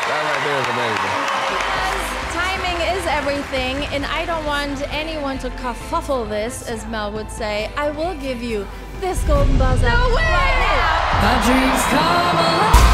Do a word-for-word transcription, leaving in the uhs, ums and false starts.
That right there is amazing. Because timing is everything, and I don't want anyone to kerfuffle this, as Mel would say. I will give you this golden buzzer No way! right now. My dreams come alive.